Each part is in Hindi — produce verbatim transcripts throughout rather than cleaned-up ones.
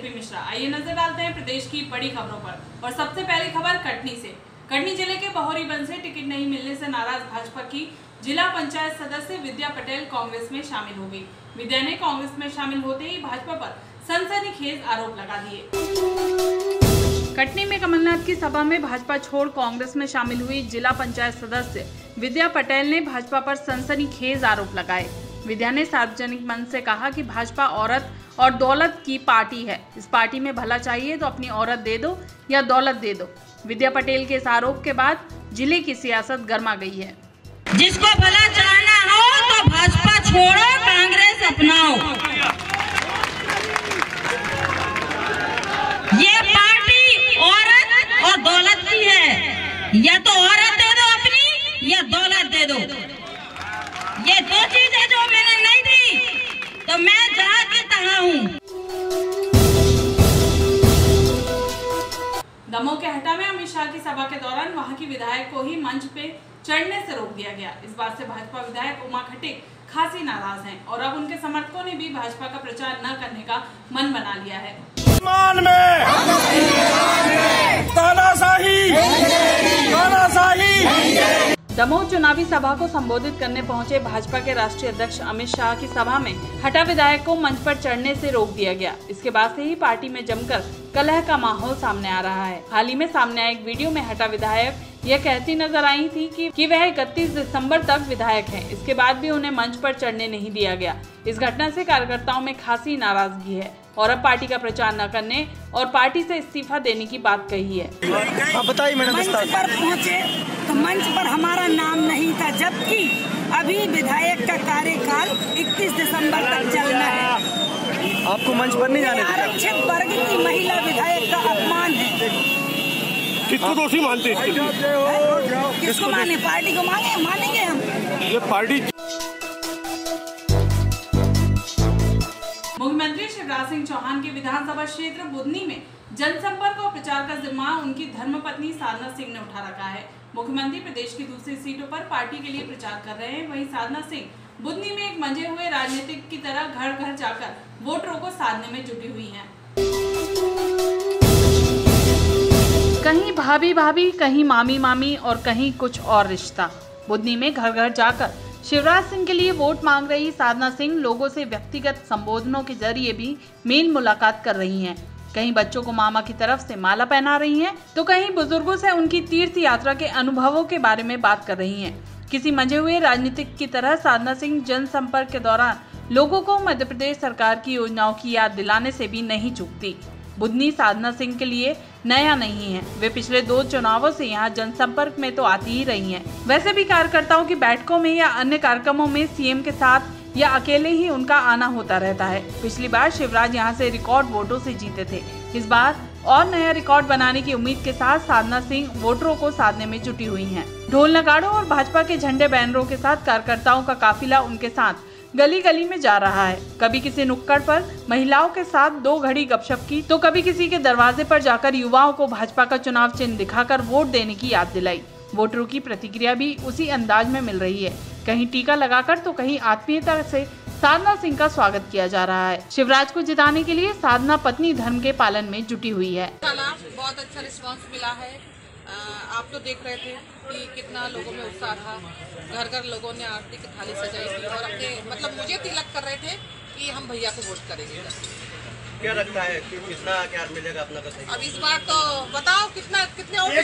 जेपी मिश्रा। आइए नजर डालते हैं प्रदेश की बड़ी खबरों पर और सबसे पहली खबर कटनी से। कटनी जिले के बहोरीबंद से टिकट नहीं मिलने से नाराज भाजपा की जिला पंचायत सदस्य विद्या पटेल कांग्रेस में शामिल हो गई। विद्या ने कांग्रेस में शामिल होते ही भाजपा पर सनसनीखेज आरोप लगा दिए। कटनी में कमलनाथ की सभा में भाजपा छोड़ कांग्रेस में शामिल हुई जिला पंचायत सदस्य विद्या पटेल ने भाजपा पर सनसनीखेज आरोप लगाए। विद्या ने सार्वजनिक मंच से कहा कि भाजपा औरत और दौलत की पार्टी है। इस पार्टी में भला चाहिए तो अपनी औरत दे दो या दौलत दे दो। विद्या पटेल के इस आरोप के बाद जिले की सियासत गर्मा गई है। जिसको भला चाहना हो तो भाजपा छोड़ो, कांग्रेस अपनाओ। ये पार्टी औरत और दौलत की है, या तो औरत दे दो अपनी या दौलत दे दो। ये दो चीजें जो मैंने नहीं दी तो मैं जहाँ की तहाँ हूँ। दमोह के हटा में अमित शाह की सभा के दौरान वहां की विधायक को ही मंच पे चढ़ने से रोक दिया गया। इस बात से भाजपा विधायक उमा खटिक खासी नाराज हैं और अब उनके समर्थकों ने भी भाजपा का प्रचार न करने का मन बना लिया है। मान में तानाशाही, तानाशाही। दमोह चुनावी सभा को संबोधित करने पहुंचे भाजपा के राष्ट्रीय अध्यक्ष अमित शाह की सभा में हटा विधायक को मंच पर चढ़ने से रोक दिया गया। इसके बाद से ही पार्टी में जमकर कलह का माहौल सामने आ रहा है। हाल ही में सामने आए एक वीडियो में हटा विधायक यह कहती नजर आई थी कि, कि वह इकतीस दिसंबर तक विधायक हैं। इसके बाद भी उन्हें मंच पर चढ़ने नहीं दिया गया। इस घटना से कार्यकर्ताओं में खासी नाराजगी है और अब पार्टी का प्रचार न करने और पार्टी से इस्तीफा देने की बात कही है। बताइए मैडम। मंच पर पहुंचे तो मंच पर हमारा नाम नहीं था, जबकि अभी विधायक का कार्यकाल इकतीस दिसंबर तक चलना है। आपको मंच पर नहीं जाने दिया। आरक्षित वर्ग की महिला विधायक का अपमान है। किसको दोषी मानते हैं? किसको माने? पार्टी को माने मानेंगे हम। ये पार्टी। मुख्यमंत्री शिवराज सिंह चौहान के विधानसभा क्षेत्र बुधनी में जनसंपर्क और प्रचार का जिम्मा उनकी धर्मपत्नी साधना सिंह ने उठा रखा है। मुख्यमंत्री प्रदेश की दूसरी सीटों पर पार्टी के लिए प्रचार कर रहे हैं। वहीं साधना सिंह बुधनी में एक मंजे हुए राजनीतिक की तरह घर घर जाकर वोटरों को साधने में जुटी हुई हैं। कहीं भाभी भाभी, कहीं मामी मामी और कहीं कुछ और रिश्ता। बुधनी में घर घर जाकर शिवराज सिंह के लिए वोट मांग रही साधना सिंह लोगों से व्यक्तिगत संबोधनों के जरिए भी मेल मुलाकात कर रही हैं। कहीं बच्चों को मामा की तरफ से माला पहना रही हैं, तो कहीं बुजुर्गों से उनकी तीर्थ यात्रा के अनुभवों के बारे में बात कर रही हैं। किसी मंझे हुए राजनीतिक की तरह साधना सिंह जनसंपर्क के दौरान लोगों को मध्य प्रदेश सरकार की योजनाओं की याद दिलाने से भी नहीं चूकती। बुधनी साधना सिंह के लिए नया नहीं है। वे पिछले दो चुनावों से यहाँ जनसंपर्क में तो आती ही रही हैं। वैसे भी कार्यकर्ताओं की बैठकों में या अन्य कार्यक्रमों में सीएम के साथ या अकेले ही उनका आना होता रहता है। पिछली बार शिवराज यहाँ से रिकॉर्ड वोटों से जीते थे। इस बार और नया रिकॉर्ड बनाने की उम्मीद के साथ साधना सिंह वोटरों को साधने में जुटी हुई हैं। ढोल नगाड़ों और भाजपा के झंडे बैनरों के साथ कार्यकर्ताओं का काफिला उनके साथ गली गली में जा रहा है। कभी किसी नुक्कड़ पर महिलाओं के साथ दो घड़ी गपशप की, तो कभी किसी के दरवाजे पर जाकर युवाओं को भाजपा का चुनाव चिन्ह दिखाकर वोट देने की याद दिलाई। वोटरों की प्रतिक्रिया भी उसी अंदाज में मिल रही है। कहीं टीका लगाकर तो कहीं आत्मीयता से साधना सिंह का स्वागत किया जा रहा है। शिवराज को जिताने के लिए साधना पत्नी धर्म के पालन में जुटी हुई है। बहुत अच्छा रिस्पांस मिला है। आप तो देख रहे थे कि कितना लोगों में उत्साह था। घर घर लोगों ने आरती की थाली सजाई थी और अपने मतलब मुझे तिलक कर रहे थे कि हम भैया को वोट करेंगे। क्या लगता है कि कितना क्या मिलेगा अपना? अब इस बार तो बताओ कितना कितने वोट?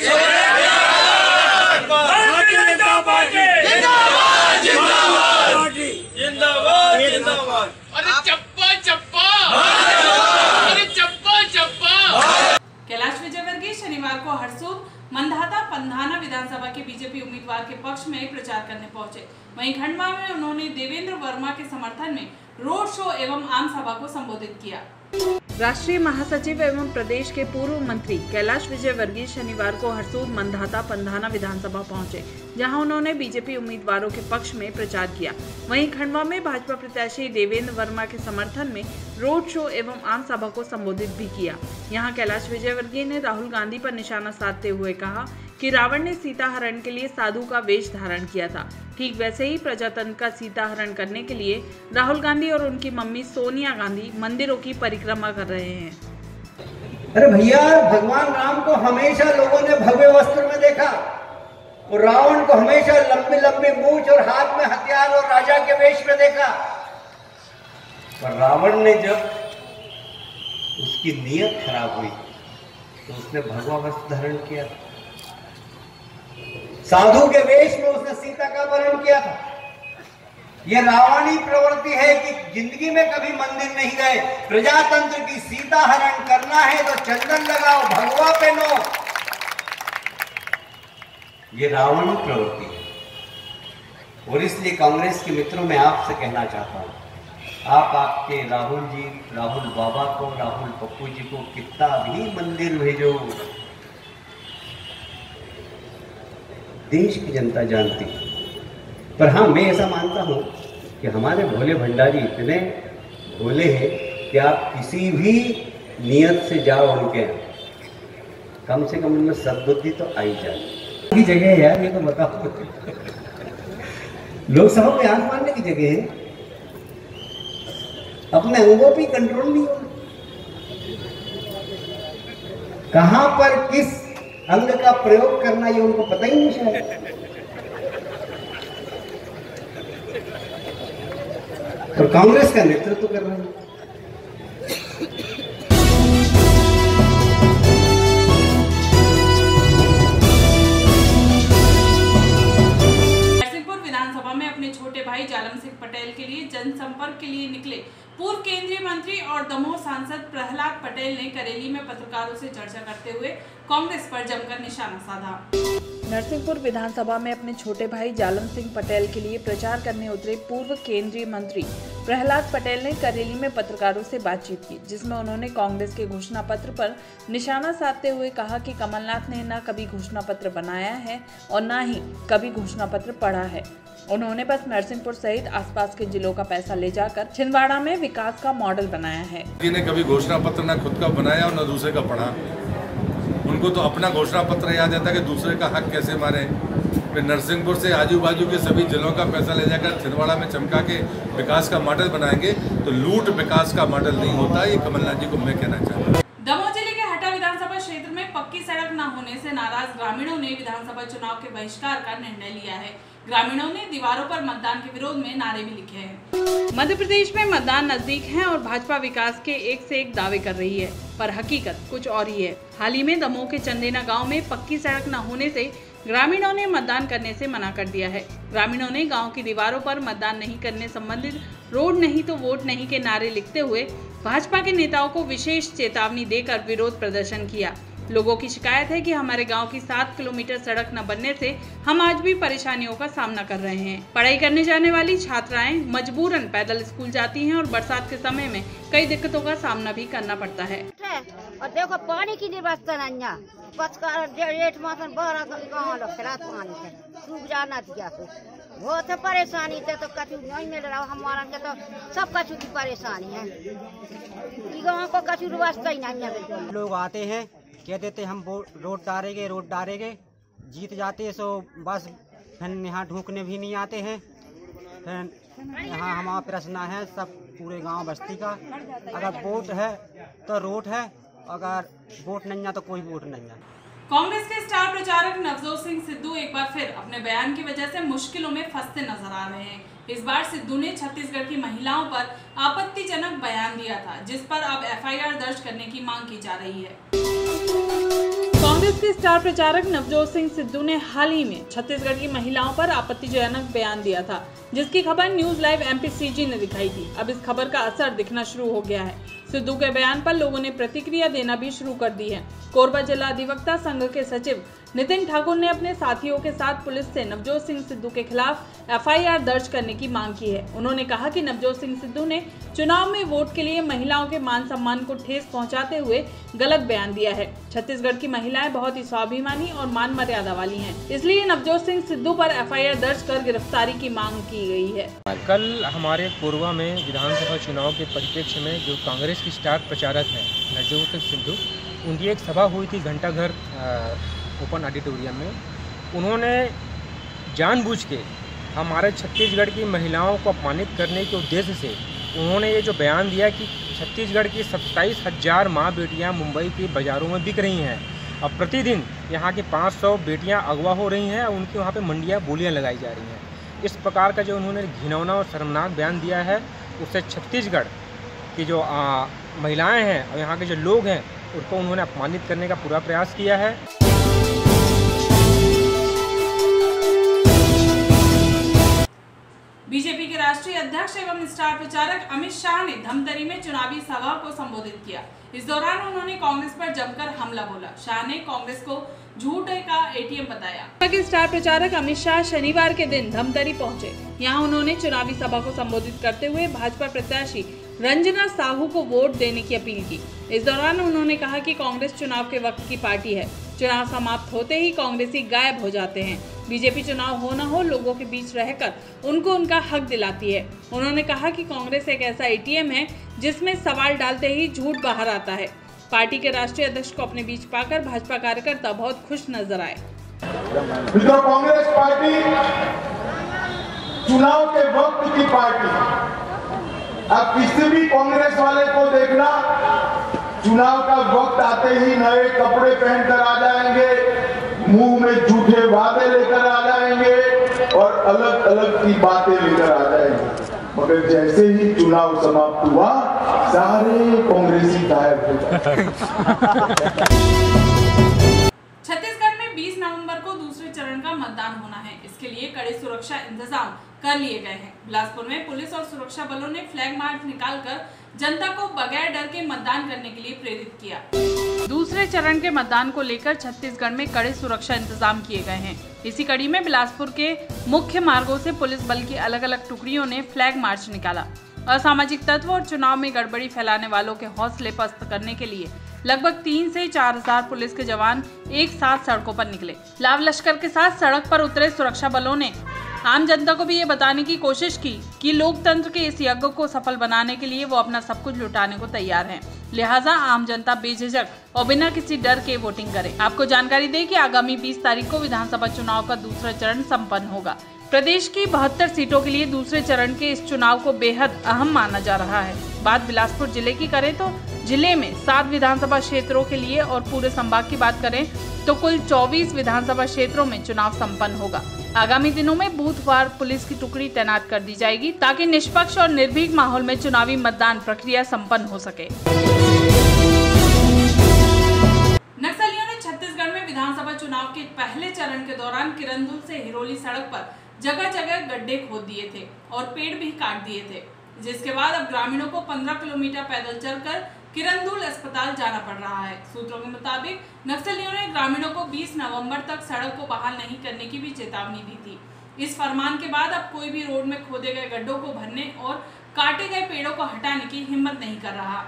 कैलाश विजयवर्गीय शनिवार को हरसूद मंधाता पंधाना विधानसभा के बीजेपी उम्मीदवार के पक्ष में प्रचार करने पहुंचे। वहीं खंडवा में उन्होंने देवेंद्र वर्मा के समर्थन में रोड शो एवं आम सभा को संबोधित किया। राष्ट्रीय महासचिव एवं प्रदेश के पूर्व मंत्री कैलाश विजयवर्गीय शनिवार को हरसूद मंधाता पंधाना विधानसभा पहुंचे, जहां उन्होंने बीजेपी उम्मीदवारों के पक्ष में प्रचार किया। वहीं खंडवा में भाजपा प्रत्याशी देवेंद्र वर्मा के समर्थन में रोड शो एवं आम सभा को संबोधित भी किया। यहां कैलाश विजयवर्गीय ने राहुल गांधी पर निशाना साधते हुए कहा कि रावण ने सीता हरण के लिए साधु का वेश धारण किया था, ठीक वैसे ही प्रजातंत्र का सीता हरण करने के लिए राहुल गांधी और उनकी मम्मी सोनिया गांधी मंदिरों की परिक्रमा कर रहे हैं। अरे भैया, भगवान राम को हमेशा लोगों ने भव्य वस्त्र में देखा और रावण को हमेशा लंबी लंबी मूंछ और हाथ में हथियार और राजा के वेश में देखा। पर रावण ने जब उसकी नीयत खराब हुई तो उसने भगवा वस्त्र धारण किया, साधु के वेश में उसने सीता का वरण किया था। यह रावणी प्रवृत्ति है कि जिंदगी में कभी मंदिर नहीं गए, प्रजातंत्र की सीता हरण करना है तो चंदन लगाओ, भगवा पहनो। ये रावणी प्रवृत्ति है। और इसलिए कांग्रेस के मित्रों में आपसे कहना चाहता हूं, आप आपके राहुल जी, राहुल बाबा को, राहुल पप्पू जी को कितना भी मंदिर भेजो, देश की जनता जानती है। पर हाँ, मैं ऐसा मानता हूं कि हमारे भोले भंडारी इतने भोले हैं कि आप किसी भी नियत से जाओ उनके, कम से कम उनमें सद्बुद्धि तो आई जाए। की जगह है यार, ये तो बताओ। लोकसभा में आंख मारने की जगह है, अपने अंगों पे कंट्रोल नहीं हो। कहां पर किस अंग का प्रयोग करना ये उनको पता ही नहीं शायद। तो कांग्रेस का नेतृत्व कर रहे हैं। नरसिंहपुर विधानसभा में अपने छोटे भाई जालम सिंह पटेल के लिए जनसंपर्क के लिए निकले पूर्व केंद्रीय मंत्री और दमोह सांसद प्रहलाद पटेल ने करेली में पत्रकारों से चर्चा करते हुए कांग्रेस पर जमकर निशाना साधा। नरसिंहपुर विधानसभा में अपने छोटे भाई जालम सिंह पटेल के लिए प्रचार करने उतरे पूर्व केंद्रीय मंत्री प्रहलाद पटेल ने करेली में पत्रकारों से बातचीत की, जिसमें उन्होंने कांग्रेस के घोषणा पत्र पर निशाना साधते हुए कहा कि कमलनाथ ने न कभी घोषणा पत्र बनाया है और न ही कभी घोषणा पत्र पढ़ा है। उन्होंने बस नरसिंहपुर सहित आसपास के जिलों का पैसा ले जाकर छिंदवाड़ा में विकास का मॉडल बनाया है। ने कभी घोषणा पत्र न खुद का बनाया और न दूसरे का पढ़ा। उनको तो अपना घोषणा पत्र याद आता कि दूसरे का हक कैसे मारे। फिर नरसिंहपुर से आजू बाजू के सभी जिलों का पैसा ले जाकर छिंदवाड़ा में चमका के विकास का मॉडल बनाएंगे तो लूट विकास का मॉडल नहीं होता। ये कमलनाथ जी को मैं कहना चाहता हूँ। दमोह जिले के हटा विधानसभा क्षेत्र में पक्की सड़क न होने से नाराज ग्रामीणों ने विधानसभा चुनाव के बहिष्कार का निर्णय लिया है। ग्रामीणों ने दीवारों पर मतदान के विरोध में नारे भी लिखे हैं। मध्य प्रदेश में मतदान नजदीक है और भाजपा विकास के एक से एक दावे कर रही है, पर हकीकत कुछ और ही है। हाल ही में दमोह के चंदेना गांव में पक्की सड़क न होने से ग्रामीणों ने मतदान करने से मना कर दिया है। ग्रामीणों ने गांव की दीवारों पर मतदान नहीं करने संबंधित रोड नहीं तो वोट नहीं के नारे लिखते हुए भाजपा के नेताओं को विशेष चेतावनी देकर विरोध प्रदर्शन किया। लोगों की शिकायत है कि हमारे गांव की सात किलोमीटर सड़क न बनने से हम आज भी परेशानियों का सामना कर रहे हैं। पढ़ाई करने जाने वाली छात्राएं मजबूरन पैदल स्कूल जाती हैं और बरसात के समय में कई दिक्कतों का सामना भी करना पड़ता है। और देखो पानी की व्यवस्था नहीं, सूख जाना दिया बहुत परेशानी थे, तो कछु नहीं मिल रहा हमारा के, तो सब कछु की परेशानी है। गाँव को कछु व्यवस्था ही नहीं है। लोग आते हैं, कह देते हम रोड डालेंगे रोड डालेंगे, जीत जाते सो बस फिर यहाँ ढूंकने भी नहीं आते हैं। फिर यहाँ हमारा प्रश्न है सब पूरे गांव बस्ती का, अगर वोट है तो रोड है, अगर वोट नहीं है तो कोई वोट नहीं है। कांग्रेस के स्टार प्रचारक नवजोत सिंह सिद्धू एक बार फिर अपने बयान की वजह से मुश्किलों में फंसते नजर आ रहे हैं। इस बार सिद्धू ने छत्तीसगढ़ की महिलाओं पर आपत्तिजनक बयान दिया था, जिस पर अब एफ आई आर दर्ज करने की मांग की जा रही है। कांग्रेस के स्टार प्रचारक नवजोत सिंह सिद्धू ने हाल ही में छत्तीसगढ़ की महिलाओं पर आपत्तिजनक बयान दिया था, जिसकी खबर news live M P C G ने दिखाई थी। अब इस खबर का असर दिखना शुरू हो गया है। सिद्धू के बयान पर लोगों ने प्रतिक्रिया देना भी शुरू कर दी है। कोरबा जिला अधिवक्ता संघ के सचिव नितिन ठाकुर ने अपने साथियों के साथ पुलिस से नवजोत सिंह सिद्धू के खिलाफ एफ आई आर दर्ज करने की मांग की है। उन्होंने कहा कि नवजोत सिंह सिद्धू ने चुनाव में वोट के लिए महिलाओं के मान सम्मान को ठेस पहुंचाते हुए गलत बयान दिया है। छत्तीसगढ़ की महिलाएं बहुत ही स्वाभिमानी और मान मर्यादा वाली हैं, इसलिए नवजोत सिंह सिद्धू पर एफ आई आर दर्ज कर गिरफ्तारी की मांग की गई है। कल हमारे कोरबा में विधानसभा चुनाव के परिप्रेक्ष्य में जो कांग्रेस की स्टार प्रचारक है नवजोत सिंह सिद्धू, उनकी एक सभा हुई थी घंटाघर ओपन ऑडिटोरियम में। उन्होंने जानबूझ के हमारे छत्तीसगढ़ की महिलाओं को अपमानित करने के उद्देश्य से उन्होंने ये जो बयान दिया कि छत्तीसगढ़ की सत्ताईस हजार माँ बेटियाँ मुंबई के बाज़ारों में बिक रही हैं। अब प्रतिदिन यहाँ की पाँच सौ बेटियाँ अगवा हो रही हैं और उनकी वहाँ पे मंडियाँ बोलियाँ लगाई जा रही हैं। इस प्रकार का जो उन्होंने घिनौना और शर्मनाक बयान दिया है, उससे छत्तीसगढ़ की जो आ, महिलाएं हैं और यहाँ के जो लोग हैं उनको उन्होंने अपमानित करने का पूरा प्रयास किया है। बीजेपी के राष्ट्रीय अध्यक्ष एवं स्टार प्रचारक अमित शाह ने धमतरी में चुनावी सभा को संबोधित किया। इस दौरान उन्होंने कांग्रेस पर जमकर हमला बोला। शाह ने कांग्रेस को झूठ का एटीएम बताया। के स्टार प्रचारक अमित शाह शनिवार के दिन धमतरी पहुंचे। यहां उन्होंने चुनावी सभा को संबोधित करते हुए भाजपा प्रत्याशी रंजना साहू को वोट देने की अपील की। इस दौरान उन्होंने कहा कि कांग्रेस चुनाव के वक्त की पार्टी है। चुनाव समाप्त होते ही कांग्रेसी गायब हो जाते हैं। बीजेपी चुनाव हो न हो लोगों के बीच रहकर उनको उनका हक दिलाती है। उन्होंने कहा कि कांग्रेस एक ऐसा एटीएम है जिसमें सवाल डालते ही झूठ बाहर आता है। पार्टी के राष्ट्रीय अध्यक्ष को अपने बीच पाकर भाजपा कार्यकर्ता बहुत खुश नजर आए। तो कांग्रेस पार्टी चुनाव के वक्त की पार्टी। अब किसी भी कांग्रेस वाले को देखना, चुनाव का वक्त आते ही नए कपड़े पहनकर आ जाएंगे, मुंह में झूठे वादे लेकर आ जाएंगे और अलग अलग की बातें लेकर आ जाएंगे। मगर जैसे ही चुनाव समाप्त हुआ, सारे कांग्रेसी गायब हो जाते। छत्तीसगढ़ में बीस नवंबर को दूसरे चरण का मतदान होना है। इसके लिए कड़े सुरक्षा इंतजाम कर लिए गए हैं। बिलासपुर में पुलिस और सुरक्षा बलों ने फ्लैग मार्च निकालकर जनता को बगैर डर के मतदान करने के लिए प्रेरित किया। दूसरे चरण के मतदान को लेकर छत्तीसगढ़ में कड़े सुरक्षा इंतजाम किए गए हैं। इसी कड़ी में बिलासपुर के मुख्य मार्गों से पुलिस बल की अलग अलग टुकड़ियों ने फ्लैग मार्च निकाला। असामाजिक तत्व और चुनाव में गड़बड़ी फैलाने वालों के हौसले पस्त करने के लिए लगभग तीन से चार हजार पुलिस के जवान एक साथ सड़कों पर निकले। लाव लश्कर के साथ सड़क पर उतरे सुरक्षा बलों ने आम जनता को भी ये बताने की कोशिश की कि लोकतंत्र के इस यज्ञ को सफल बनाने के लिए वो अपना सब कुछ लुटाने को तैयार हैं। लिहाजा आम जनता बेझिझक और बिना किसी डर के वोटिंग करे। आपको जानकारी दें कि आगामी बीस तारीख को विधानसभा चुनाव का दूसरा चरण संपन्न होगा। प्रदेश की बहत्तर सीटों के लिए दूसरे चरण के इस चुनाव को बेहद अहम माना जा रहा है। बात बिलासपुर जिले की करें तो जिले में सात विधानसभा क्षेत्रों के लिए और पूरे संभाग की बात करें तो कुल चौबीस विधानसभा क्षेत्रों में चुनाव संपन्न होगा। आगामी दिनों में बूथवार पुलिस की टुकड़ी तैनात कर दी जाएगी ताकि निष्पक्ष और निर्भीक माहौल में चुनावी मतदान प्रक्रिया संपन्न हो सके। नक्सलियों ने छत्तीसगढ़ में विधानसभा चुनाव के पहले चरण के दौरान किरंदुल से हिरोली सड़क पर जगह जगह गड्ढे खोद दिए थे और पेड़ भी काट दिए थे, जिसके बाद अब ग्रामीणों को पंद्रह किलोमीटर पैदल चलकर किरंदुल अस्पताल जाना पड़ रहा है। सूत्रों के मुताबिक नक्सलियों ने ग्रामीणों को बीस नवंबर तक सड़क को बहाल नहीं करने की भी चेतावनी दी थी। इस फरमान के बाद अब कोई भी रोड में खोदे गए गड्ढों को भरने और काटे गए पेड़ों को हटाने की हिम्मत नहीं कर रहा।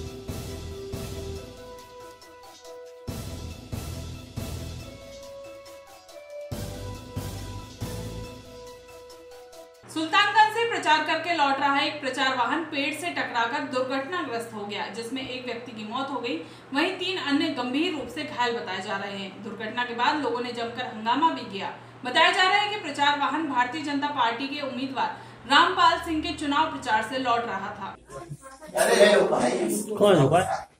सुल्तानगंज से प्रचार करके लौट रहा एक प्रचार वाहन पेड़ से टकराकर दुर्घटनाग्रस्त हो गया, जिसमें एक व्यक्ति की मौत हो गई, वहीं तीन अन्य गंभीर रूप से घायल बताए जा रहे हैं। दुर्घटना के बाद लोगों ने जमकर हंगामा भी किया। बताया जा रहा है कि प्रचार वाहन भारतीय जनता पार्टी के उम्मीदवार रामपाल सिंह के चुनाव प्रचार से लौट रहा था। कौन होगा?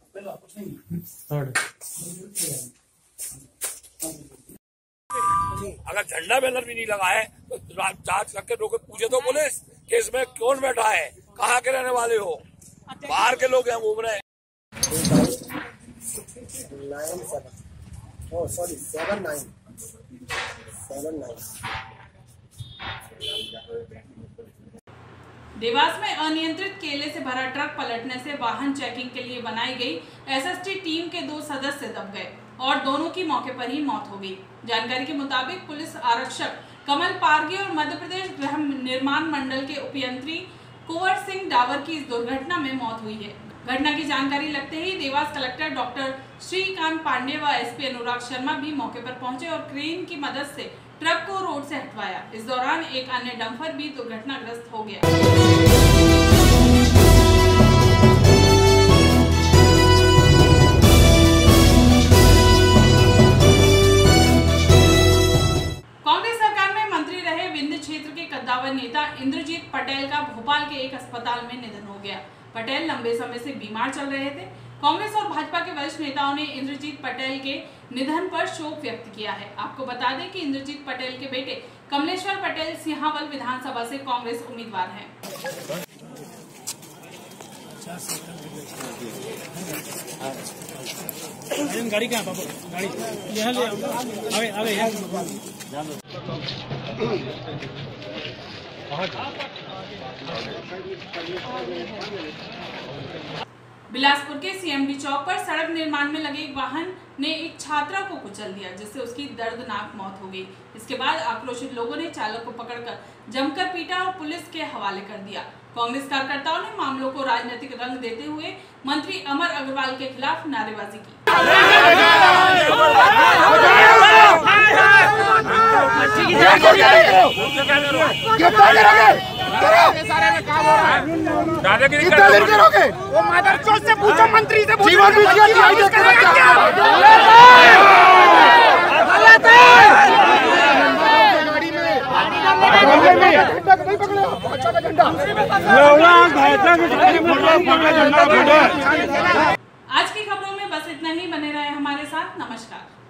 अगर झंडा बैनर भी नहीं लगा है तो जांच करके रोके, पूछे तो पुलिस कि इसमें कौन बैठा है, कहाँ के रहने वाले हो, बाहर के लोग हैं घूम रहे हैं। देवास में अनियंत्रित केले से भरा ट्रक पलटने से वाहन चेकिंग के लिए बनाई गई एसएसटी टीम के दो सदस्य दब गए और दोनों की मौके पर ही मौत हो गई। जानकारी के मुताबिक पुलिस आरक्षक कमल पारगी और मध्य प्रदेश गृह निर्माण मंडल के उपयंत्री कुंवर सिंह डावर की इस दुर्घटना में मौत हुई है। घटना की जानकारी लगते ही देवास कलेक्टर डॉक्टर श्रीकांत पांडे व एसपी अनुराग शर्मा भी मौके पर पहुंचे और क्रेन की मदद से ट्रक को रोड से हटवाया। इस दौरान एक अन्य डंपर भी दुर्घटनाग्रस्त हो गया। कांग्रेस सरकार में मंत्री रहे विंध्य क्षेत्र के कद्दावर नेता इंद्रजीत पटेल का भोपाल के एक अस्पताल में निधन हो गया। पटेल लंबे समय से बीमार चल रहे थे। कांग्रेस और भाजपा के वरिष्ठ नेताओं ने इंद्रजीत पटेल के निधन पर शोक व्यक्त किया है। आपको बता दें कि इंद्रजीत पटेल के बेटे कमलेश्वर पटेल सिंहावल विधानसभा से कांग्रेस उम्मीदवार हैं। गाड़ी कहाँ बाबू? गाड़ी यहाँ ले आवे आवे यहाँ। बिलासपुर के सीएमडी चौक पर सड़क निर्माण में लगे एक वाहन ने एक छात्रा को कुचल दिया, जिससे उसकी दर्दनाक मौत हो गई। इसके बाद आक्रोशित लोगों ने चालक को पकड़कर जमकर पीटा और पुलिस के हवाले कर दिया। कांग्रेस कार्यकर्ताओं ने मामलों को राजनीतिक रंग देते हुए मंत्री अमर अग्रवाल के खिलाफ नारेबाजी की। कितना देर करोगे? वो मदरचोद से पूछो, मंत्री से पूछो। जीवन भी आज की खबरों में बस इतना ही। बने रहे हमारे साथ। नमस्कार।